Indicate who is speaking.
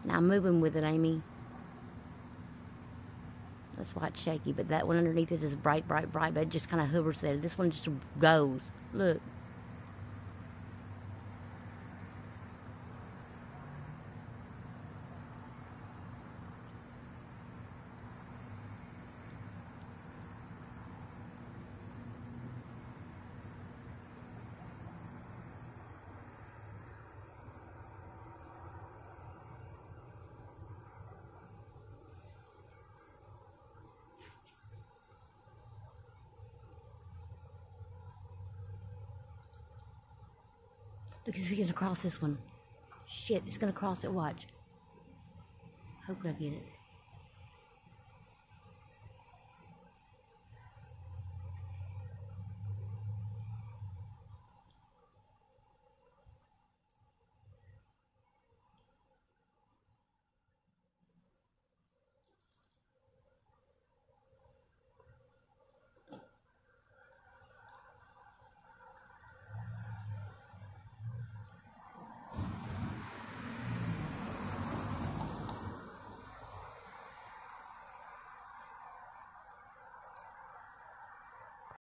Speaker 1: Now I'm moving with it, Amy. That's why it's shaky, but that one underneath it is bright, bright, bright, but it just kind of hovers there. This one just goes. Look. Look, it's gonna cross this one. Shit, it's gonna cross it, watch. Hope I get it.